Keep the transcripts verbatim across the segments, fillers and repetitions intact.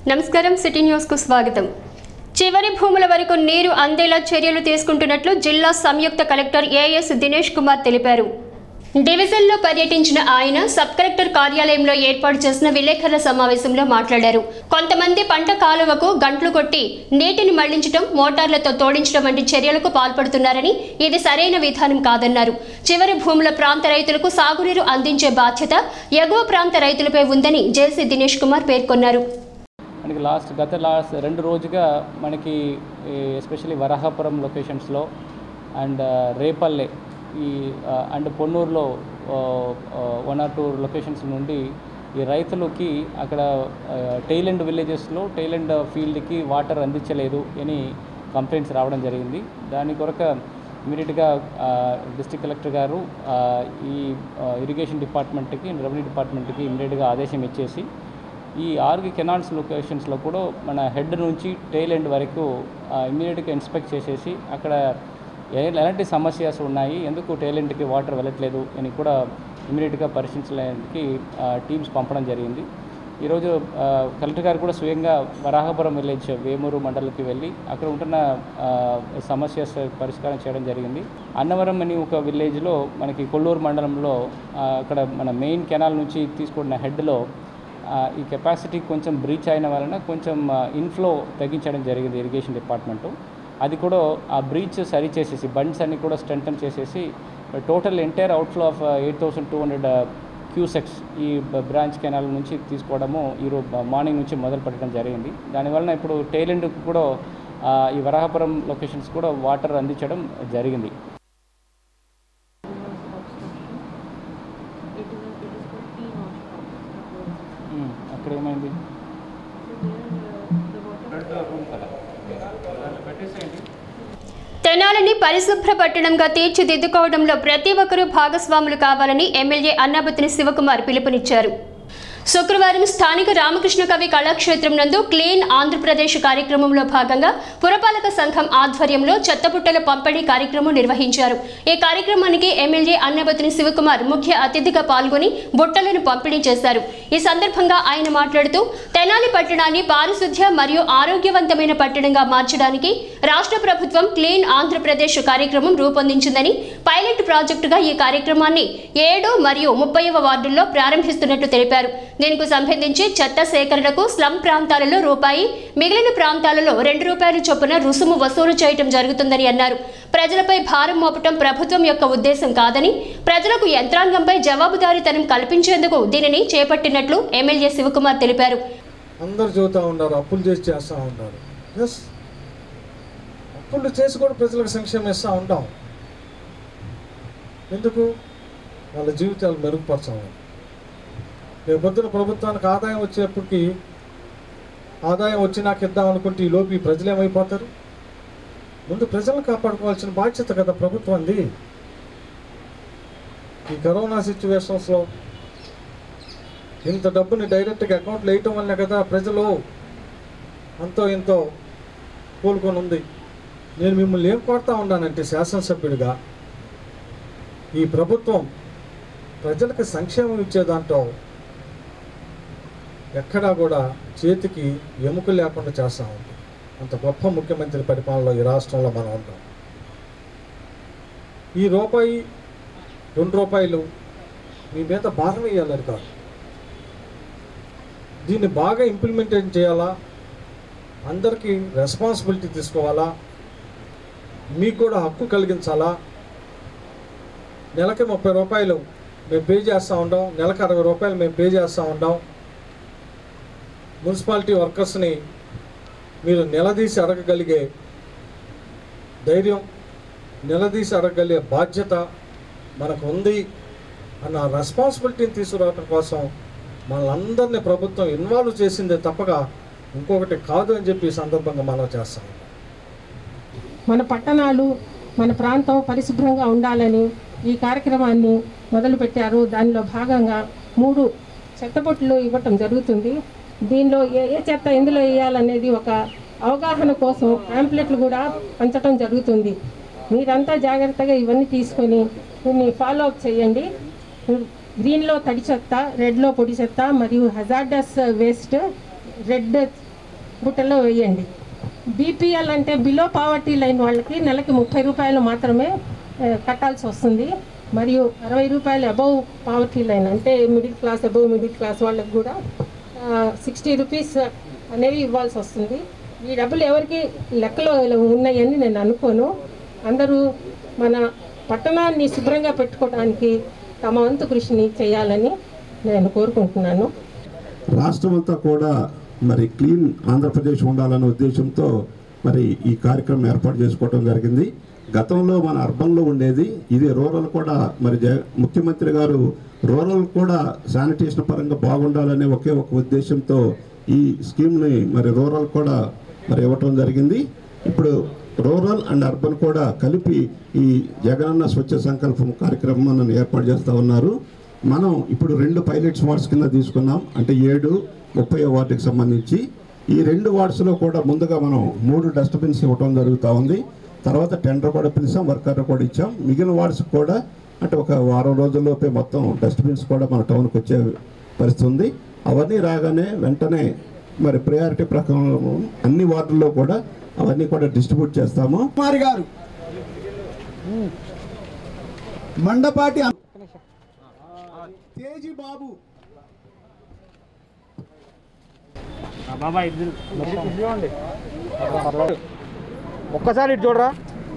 నమస్కారం city news కు స్వాగతం. చివరి భూముల వరకు నీరు అందేలా చర్యలు తీసుకుంటున్నట్లు జిల్లా సంయుక్త కలెక్టర్ ఏఎస్ దినేష్ కుమార్ తెలిపారు. డివిజన్లో పర్యటించిన ఆయన సబ్ కలెక్టర్ కార్యాలయంలో ఏర్పాటు చేసిన విలేకరుల సమావేశంలో మాట్లాడారు. కొంతమంది పంట కాలువకు గంటలు కొట్టి నీటిని మళ్లించడం, మోటార్లతో తోడించడం వంటి చర్యలకు పాల్పడుతున్నారని, ఇది సరైన విధానం కాదన్నారు. చివరి భూముల ప్రాంత రైతులకు సాగునీరు అందించే బాధ్యత ఎగువ ప్రాంత రైతులపై ఉందని జేసీ దినేష్ కుమార్ పేర్కొన్నారు. మనకి లాస్ట్ గత లాస్ట్ రెండు రోజుగా మనకి ఎస్పెషల్లీ వరాహపురం లొకేషన్స్లో అండ్ రేపల్లె ఈ అండ్ పొన్నూరులో వన్ ఆర్ టూ లొకేషన్స్ నుండి ఈ రైతులకి అక్కడ టైలెండ్ విలేజెస్లో టైలెండ్ ఫీల్డ్కి వాటర్ అందించలేదు అని కంప్లైంట్స్ రావడం జరిగింది. దాని కొరకు ఇమీడియట్గా డిస్ట్రిక్ట్ కలెక్టర్ గారు ఈ ఇరిగేషన్ డిపార్ట్మెంట్కి రెవెన్యూ డిపార్ట్మెంట్కి ఇమీడియట్గా ఆదేశం ఇచ్చేసి ఈ ఆరు కెనాల్స్ లొకేషన్స్లో కూడా మన హెడ్ నుంచి టైల్ ఎండ్ వరకు ఇమీడియట్గా ఇన్స్పెక్ట్ చేసేసి అక్కడ ఎలాంటి సమస్యస్ ఉన్నాయి, ఎందుకు టైల్ ఎండ్కి వాటర్ వెళ్ళట్లేదు అని కూడా ఇమీడియట్గా పరిశీలించడానికి టీమ్స్ పంపడం జరిగింది. ఈరోజు కలెక్టర్ గారు కూడా స్వయంగా వరాహపురం విలేజ్ వేమూరు మండలికి వెళ్ళి అక్కడ ఉంటున్న సమస్యస్ పరిష్కారం చేయడం జరిగింది. అన్నవరం అని ఒక విలేజ్లో మనకి కొల్లూరు మండలంలో అక్కడ మన మెయిన్ కెనాల్ నుంచి తీసుకున్న హెడ్లో ఈ కెపాసిటీ కొంచెం బ్రీచ్ అయిన వలన కొంచెం ఇన్ఫ్లో తగ్గించడం జరిగింది ఇరిగేషన్ డిపార్ట్మెంటు. అది కూడా ఆ బ్రీచ్ సరి చేసేసి బండ్స్ అన్ని కూడా స్ట్రెంథన్ చేసేసి total entire outflow of eight thousand two hundred cusecs ఈ బ్రాంచ్ కెనాల్ నుంచి తీసుకోవడము ఈరోజు మార్నింగ్ నుంచి మొదలు పెట్టడం జరిగింది. దానివలన ఇప్పుడు టైలెండ్ కూడా ఈ వరాహపురం లొకేషన్స్ కూడా వాటర్ అందించడం జరిగింది. అక్కడ ఏమైంది తెనాలిని పరిశుభ్ర పట్టణంగా తీర్చిదిద్దుకోవడంలో ప్రతి ఒక్కరూ భాగస్వాములు కావాలని ఎమ్మెల్యే అన్నాబత్తుని శివకుమార్ పిలుపునిచ్చారు. శుక్రవారం స్థానిక రామకృష్ణ కవి కళాక్షేత్రం నందు క్లీన్ ఆంధ్రప్రదేశ్ కార్యక్రమంలో భాగంగా పురపాలక సంఘం ఆధ్వర్యంలో చెత్తబుట్టల పంపిణీ కార్యక్రమం నిర్వహించారు. ఈ కార్యక్రమానికి ఎమ్మెల్యే అన్నాబత్తుని శివకుమార్ ముఖ్య అతిథిగా పాల్గొని బుట్టలను పంపిణీ చేశారు. ఈ సందర్భంగా ఆయన మాట్లాడుతూ తెనాలి పట్టణాన్ని పారిశుధ్య మరియు ఆరోగ్యవంతమైన పట్టణంగా మార్చడానికి రాష్ట్ర ప్రభుత్వం క్లీన్ ఆంధ్రప్రదేశ్ కార్యక్రమం రూపొందించిందని, పైలట్ ప్రాజెక్టుగా ఈ కార్యక్రమాన్ని ఏడు మరియు ముప్పైవ వార్డుల్లో ప్రారంభిస్తున్నట్లు తెలిపారు. దీనికి సంబంధించి చెత్త సేకరణకు స్లమ్ ప్రాంతాలలో రూపాయి, మిగిలిన ప్రాంతాలలో రెండు రూపాయల చొప్పున రుసుము వసూలు చేయడం జరుగుతుందని అన్నారు. ప్రజలపై భారం మోపటం ప్రభుత్వం యొక్క ఉద్దేశం కాదని, ప్రజలకు యంత్రాంగంపై జవాబుదారీతనం కల్పించేందుకు దీనిని చేపట్టినట్లు ఎమ్మెల్యే శివకుమార్ తెలిపారు. అందరు చూస్తూ ఉన్నారు, అప్పులు చేసి చేస్తూ ఉంటారు. ఎస్, అప్పులు చేసి కూడా ప్రజలకు సంక్షేమం ఇస్తూ ఉంటాం. ఎందుకు? వాళ్ళ జీవితాలు మెరుగుపరచాలి. రేపు పొద్దున ప్రభుత్వానికి ఆదాయం వచ్చేప్పటికి ఆదాయం వచ్చినాక ఇద్దాం అనుకుంటే ఈ లోపు ఈ ప్రజలు ఏమైపోతారు? ముందు ప్రజలను కాపాడుకోవాల్సిన బాధ్యత కదా ప్రభుత్వంది. ఈ కరోనా సిచ్యువేషన్స్లో ఇంత డబ్బుని డైరెక్ట్గా అకౌంట్లో వేయటం వల్లే కదా ప్రజలు అంతో ఇంతో కోలుకొని ఉంది. నేను మిమ్మల్ని ఏం కోరుతా ఉన్నానంటే శాసనసభ్యుడిగా ఈ ప్రభుత్వం ప్రజలకు సంక్షేమం ఇచ్చేదాంట్లో ఎక్కడా కూడా చేతికి ఎముక లేకుండా చేస్తూ ఉంది. అంత గొప్ప ముఖ్యమంత్రి పరిపాలనలో ఈ రాష్ట్రంలో మనం ఉంటాం. ఈ రూపాయి రెండు రూపాయలు మీ మీద భారం వేయాలని కాదు, దీన్ని బాగా ఇంప్లిమెంటేషన్ చేయాలా, అందరికీ రెస్పాన్సిబిలిటీ తీసుకోవాలా, మీకు కూడా హక్కు కలిగించాలా. నెలకి ముప్పై రూపాయలు మేము పే చేస్తూ ఉంటాం, నెలకు అరవై రూపాయలు మేము పే చేస్తూ ఉంటాం. మున్సిపాలిటీ వర్కర్స్ని మీరు నిలదీసి అడగగలిగే ధైర్యం, నిలదీసి అడగగలిగే బాధ్యత మనకు ఉంది అన్న రెస్పాన్సిబిలిటీని తీసుకురావడం కోసం మనందరినీ ప్రభుత్వం ఇన్వాల్వ్ చేసిందే తప్పగా ఇంకొకటి కాదు అని చెప్పి ఈ సందర్భంగా మనం చేస్తాం. మన పట్టణాలు, మన ప్రాంతం పరిశుభ్రంగా ఉండాలని ఈ కార్యక్రమాన్ని మొదలుపెట్టారు. దానిలో భాగంగా మూడు చెత్తబొట్లు ఇవ్వటం జరుగుతుంది. దీనిలో ఏ ఏ చెత్త ఎందులో వేయాలనేది ఒక అవగాహన కోసం ప్యాంప్లెట్లు కూడా పంచడం జరుగుతుంది. మీరంతా జాగ్రత్తగా ఇవన్నీ తీసుకొని దీన్ని ఫాలో అప్ చేయండి. గ్రీన్లో తడి చెత్త, రెడ్లో పొడి చెత్త మరియు హజార్డస్ వేస్ట్, రెడ్ బుట్టలో వేయండి. బీపీఎల్ అంటే బిలో పావర్టీ లైన్ వాళ్ళకి నెలకి ముప్పై రూపాయలు మాత్రమే కట్టాల్సి వస్తుంది. మరియు అరవై రూపాయలు అబౌవ్ పావర్టీ లైన్ అంటే middle class above middle class వాళ్ళకి కూడా సిక్స్టీ రూపీస్ అనేవి ఇవ్వాల్సి వస్తుంది. ఈ డబ్బులు ఎవరికి లెక్కలో ఉన్నాయని నేను అనుకోను. అందరూ మన పట్టణాన్ని శుభ్రంగా పెట్టుకోవడానికి తమ వంతు కృషిని చేయాలని నేను కోరుకుంటున్నాను. రాష్ట్రం అంతా కూడా మరి క్లీన్ ఆంధ్రప్రదేశ్ ఉండాలనే ఉద్దేశంతో మరి ఈ కార్యక్రమం ఏర్పాటు చేసుకోవడం జరిగింది. గతంలో మన అర్బన్లో ఉండేది, ఇది రూరల్ కూడా మరి ముఖ్యమంత్రి గారు రూరల్ కూడా శానిటేషన్ పరంగా బాగుండాలనే ఒకే ఒక ఉద్దేశంతో ఈ స్కీమ్ని మరి రూరల్ కూడా మరి ఇవ్వటం జరిగింది. ఇప్పుడు రూరల్ అండ్ అర్బన్ కూడా కలిపి ఈ జగనన్న స్వచ్ఛ సంకల్పం కార్యక్రమాన్ని ఏర్పాటు చేస్తూ ఉన్నారు. మనం ఇప్పుడు రెండు పైలట్స్ వార్డ్స్ కింద తీసుకున్నాం, అంటే ఏడు ముప్పై వార్డుకి సంబంధించి. ఈ రెండు వార్డ్స్లో కూడా ముందుగా మనం మూడు డస్ట్బిన్స్ ఇవ్వటం జరుగుతూ ఉంది. తర్వాత టెండర్ కూడా పిలిచాం, వర్కర్ కూడా ఇచ్చాం. మిగిలిన వార్డ్స్ కూడా అంటే ఒక వారం రోజుల్లోపే మొత్తం డస్ట్బిన్స్ కూడా మన టౌన్కి వచ్చే పరిస్థితి ఉంది. అవన్నీ రాగానే వెంటనే మరి ప్రయారిటీ ప్రకారం అన్ని వార్డుల్లో కూడా అవన్నీ కూడా డిస్ట్రిబ్యూట్ చేస్తాము. కుమార్ గారు, మండపాటి తేజీ బాబు, ఒక్కసారి ఇటు చూడరా.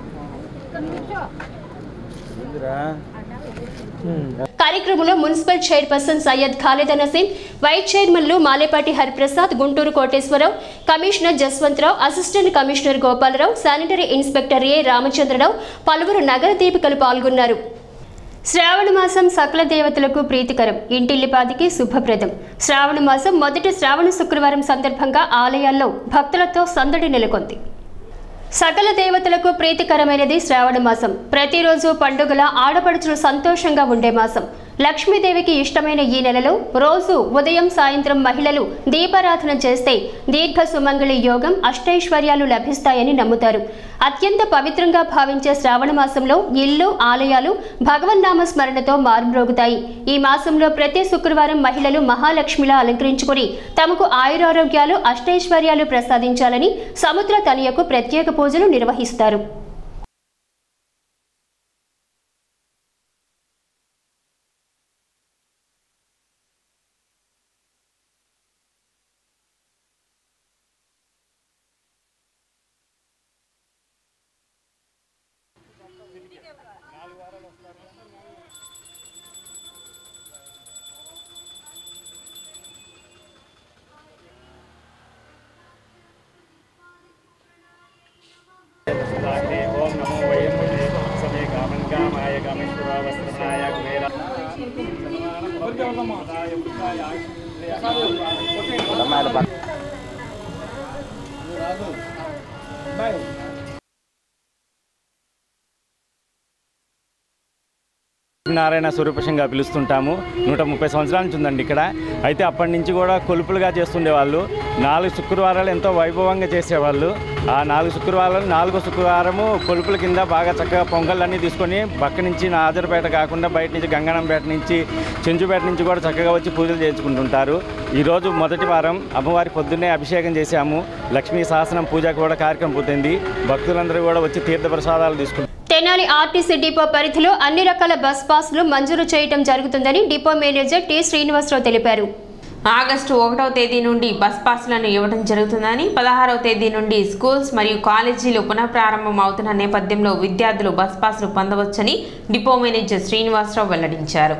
కార్యక్రమంలో municipal chairperson Syed Khalid Naseem, vice చైర్మన్లు Malepati Hariprasad, Guntur Koteswararao, commissioner Jaswantharao, assistant commissioner Gopalarao, sanitary inspector A Ramachandrarao, పలువురు నగర దీపికలు పాల్గొన్నారు. శ్రావణ మాసం సకల దేవతలకు ప్రీతికరం, ఇంటిల్లిపాదికి శుభప్రదం. శ్రావణ మాసం మొదటి శ్రావణ శుక్రవారం సందర్భంగా ఆలయాల్లో భక్తులతో సందడి నెలకొంది. సకల దేవతలకు ప్రీతికరమైనది శ్రావణ మాసం. ప్రతిరోజు పండుగల ఆడపడుచులు సంతోషంగా ఉండే మాసం. లక్ష్మీదేవికి ఇష్టమైన ఈ నెలలో రోజు ఉదయం సాయంత్రం మహిళలు దీపారాధన చేస్తే దీర్ఘ సుమంగళి యోగం, అష్టైశ్వర్యాలు లభిస్తాయని నమ్ముతారు. అత్యంత పవిత్రంగా భావించే శ్రావణ మాసంలో ఇల్లు, ఆలయాలు భగవన్నామ స్మరణతో మారుమ్రోగుతాయి. ఈ మాసంలో ప్రతి శుక్రవారం మహిళలు మహాలక్ష్మిలా అలంకరించుకుని తమకు ఆయురారోగ్యాలు, అష్టైశ్వర్యాలు ప్రసాదించాలని సముద్ర తనయకు ప్రత్యేక పూజలు నిర్వహిస్తారు. నారాయణ స్వరూపంగా పిలుస్తుంటాము. నూట ముప్పై సంవత్సరాల నుంచి ఉందండి ఇక్కడ. అయితే అప్పటి నుంచి కూడా కొలుపులుగా చేస్తుండేవాళ్ళు. నాలుగు శుక్రవారాలు ఎంతో వైభవంగా చేసేవాళ్ళు. ఆ నాలుగు శుక్రవారాలు నాలుగో శుక్రవారము కొలుపుల కింద బాగా చక్కగా పొంగళ్ళన్నీ తీసుకొని పక్క నుంచి నాజర్పేట కాకుండా బయట నుంచి గంగనంపేట నుంచి, చెంచుపేట నుంచి కూడా చక్కగా వచ్చి పూజలు చేయించుకుంటుంటారు. ఈరోజు మొదటి వారం అమ్మవారి పొద్దున్నే అభిషేకం చేశాము. లక్ష్మీ సహస్రం పూజ కూడా కార్యక్రమం పూర్తయింది. భక్తులందరూ కూడా వచ్చి తీర్థ ప్రసాదాలు తీసుకుంటారు. తెనాలి ఆర్టీసీ డిపో పరిధిలో అన్ని రకాల బస్ పాస్లు మంజూరు చేయడం జరుగుతుందని డిపో మేనేజర్ టి శ్రీనివాసరావు తెలిపారు. ఆగస్టు ఒకటవ తేదీ నుండి బస్ పాస్లను ఇవ్వడం జరుగుతుందని, పదహారవ తేదీ నుండి స్కూల్స్ మరియు కాలేజీలు పునఃప్రారంభం అవుతున్న నేపథ్యంలో విద్యార్థులు బస్ పాస్లు పొందవచ్చని డిపో మేనేజర్ శ్రీనివాసరావు వెల్లడించారు.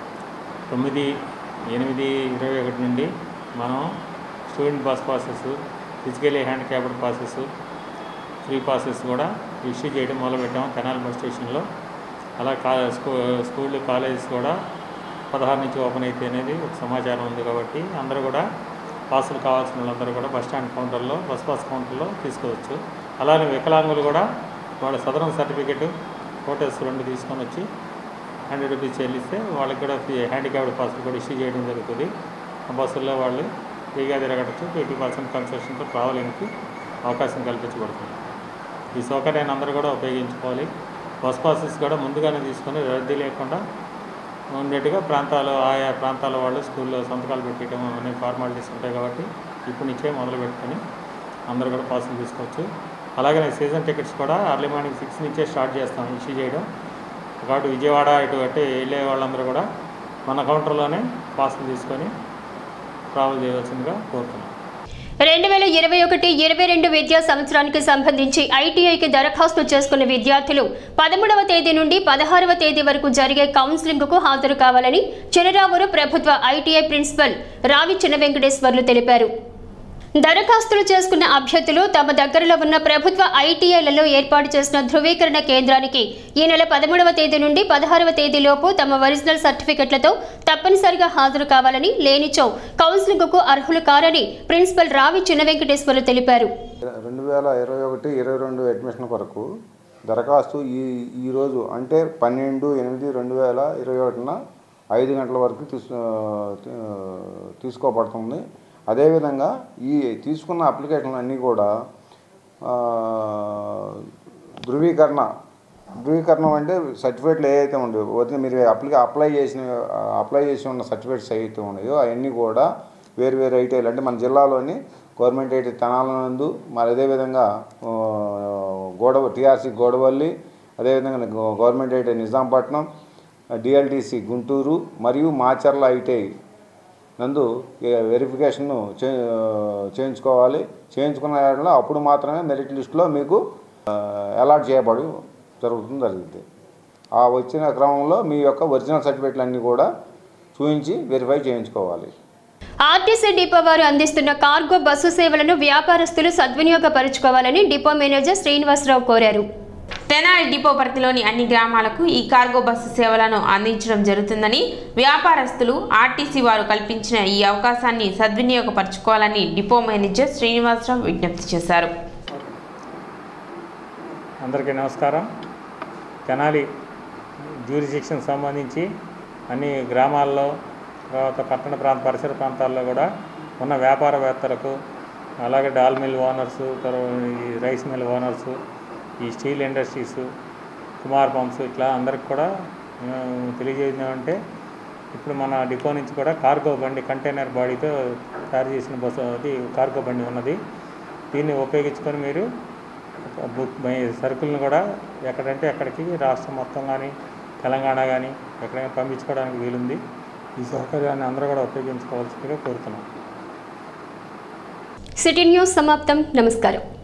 తొమ్మిది ఎనిమిది ఇరవై ఒకటి నుండి మనం student bus passes, physically handicapped passes, free passes కూడా ఇష్యూ చేయడం మొదలుపెట్టాము తెనాలి బస్ స్టేషన్లో. అలా కా స్కూ స్కూల్ కాలేజెస్ కూడా పదహారు నుంచి ఓపెన్ అయితే అనేది ఒక సమాచారం ఉంది. కాబట్టి అందరూ కూడా పాసులు కావాల్సిన వాళ్ళందరూ కూడా బస్ స్టాండ్ కౌంటర్లో, బస్ పాస్ కౌంటర్లో తీసుకోవచ్చు. అలానే వికలాంగులు కూడా వాళ్ళ సదరం సర్టిఫికెట్, ఫోటోస్ రెండు తీసుకొని వచ్చి హండ్రెడ్ రూపీస్ చెల్లిస్తే వాళ్ళకి కూడా హ్యాండిక్యాప్డ్ పాసులు కూడా ఇష్యూ చేయడం జరుగుతుంది. ఆ బస్సుల్లో వాళ్ళు ఫ్రీగా తిరగచ్చు. ఎయిటీ పర్సెంట్ కన్సెషన్తో ట్రావెలింగ్కి అవకాశం కల్పించబడుతుంది. ఈ సౌకర్యాన్ని అందరూ కూడా ఉపయోగించుకోవాలి. బస్ పాసెస్ కూడా ముందుగానే తీసుకొని రద్దీ లేకుండా ఉండేట్టుగా ప్రాంతాలు, ఆయా ప్రాంతాల వాళ్ళు స్కూల్లో సంతకాలు పెట్టడం అనే ఫార్మాలిటీస్ ఉంటాయి. కాబట్టి ఇప్పటి నుంచే మొదలు పెట్టుకొని అందరూ కూడా పాసులు తీసుకోవచ్చు. అలాగే సీజన్ టికెట్స్ కూడా అర్లీ మార్నింగ్ సిక్స్ నుంచే స్టార్ట్ చేస్తాం ఇష్యూ చేయడం. కాబట్టి విజయవాడ ఇటు అంటే వెళ్ళే వాళ్ళందరూ కూడా మన కౌంటర్లోనే పాసులు తీసుకొని ట్రావెల్ చేయవలసిందిగా కోరుతున్నాం. రెండు వేల ఇరవై ఒకటి ఇరవై రెండు విద్యా సంవత్సరానికి సంబంధించి ఐటీఐకి దరఖాస్తు చేసుకున్న విద్యార్థులు పదమూడవ తేదీ నుండి పదహారవ తేదీ వరకు జరిగే కౌన్సిలింగ్కు హాజరు కావాలని చినరావూరు ప్రభుత్వ ఐటీఐ ప్రిన్సిపల్ రావి చిన్న వెంకటేశ్వర్లు తెలిపారు. దరఖాస్తులు చేసుకున్న అభ్యర్థులు తమ దగ్గరలో ఉన్న ప్రభుత్వ ఐటీఐలలో ఏర్పాటు చేసిన ధృవీకరణ కేంద్రానికి ఈ నెల పదమూడవ తేదీ నుండి పదహారవ తేదీలోపు తమ ఒరిజినల్ సర్టిఫికెట్లతో తప్పనిసరిగా హాజరు కావాలని, లేనిచో కౌన్సిలింగ్కు అర్హులు కారని ప్రిన్సిపల్ రావి చిన్న వెంకటేశ్వర్లు తెలిపారు. రెండు వేల ఇరవై ఒకటి ఇరవై రెండు అడ్మిషన్ కొరకు దరఖాస్తు ఈ ఈరోజు అంటే పన్నెండు ఎనిమిది రెండు వేల ఇరవై ఒకటిన ఐదు గంటల వరకు తీసు తీసుకోబడుతుంది. అదేవిధంగా ఈ తీసుకున్న అప్లికేషన్లు అన్నీ కూడా ధృవీకరణ ధృవీకరణం అంటే సర్టిఫికేట్లు ఏవైతే ఉండేవో వదిలి మీరు అప్లై అప్లై చేసిన అప్లై చేసి ఉన్న సర్టిఫికేట్స్ ఏవైతే ఉన్నాయో అవన్నీ కూడా వేరు వేరు ఐటీఐలు అంటే మన జిల్లాలోని గవర్నమెంట్ ఐటీ తెనాలందు, మరి అదేవిధంగా గోడ టీఆర్సీ గోడవల్లి, అదేవిధంగా government IT Nizampatnam, DLTC Guntur మరియు మాచర్ల ఐటీఐ నందు వెరిఫికేషన్ చేయించుకోవాలి. చేయించుకున్న అప్పుడు మాత్రమే మెరిట్ లిస్టులో మీకు అలాట్ చేయబడి జరుగుతుంది జరిగింది. ఆ వచ్చిన క్రమంలో మీ యొక్క ఒరిజినల్ సర్టిఫికేట్లు అన్నీ కూడా చూపించి వెరిఫై చేయించుకోవాలి. ఆర్టీసీ డిపో వారు అందిస్తున్న కార్గో బస్సు సేవలను వ్యాపారస్తులు సద్వినియోగపరచుకోవాలని డిపో మేనేజర్ శ్రీనివాసరావు కోరారు. తెనాలి డిపో పరిధిలోని అన్ని గ్రామాలకు ఈ కార్గో బస్సు సేవలను అందించడం జరుగుతుందని వ్యాపారస్తులు ఆర్టీసీ వారు కల్పించిన ఈ అవకాశాన్ని సద్వినియోగపరచుకోవాలని డిపో మేనేజర్ శ్రీనివాసరావు విజ్ఞప్తి చేశారు. అందరికీ నమస్కారం. తెనాలి జ్యూరిడిక్షన్ సంబంధించి అన్ని గ్రామాల్లో, తర్వాత పట్టణ ప్రాంత పరిసర ప్రాంతాల్లో కూడా ఉన్న వ్యాపారవేత్తలకు, అలాగే డాల్ మిల్ ఓనర్సు, ఈ రైస్ మిల్ ఓనర్సు, ఈ స్టీల్ ఇండస్ట్రీస్, కుమార్ పంప్స్, ఇట్లా అందరికి కూడా తెలియజేయమంటే ఇప్పుడు మన డిపో నుంచి కూడా కార్గో బండి కంటైనర్ బాడీతో తయారు చేసిన బస్సు అది కార్గో బండి ఉన్నది. దీన్ని ఉపయోగించుకొని మీరు సరుకులను కూడా ఎక్కడంటే ఎక్కడికి రాష్ట్రం మొత్తం కానీ తెలంగాణ కానీ ఎక్కడైనా పంపించుకోవడానికి వీలుంది. ఈ సౌకర్యాన్ని అందరూ కూడా ఉపయోగించుకోవాల్సిందిగా కోరుతున్నాం. సిటీ న్యూస్ సమాప్తం. నమస్కారం.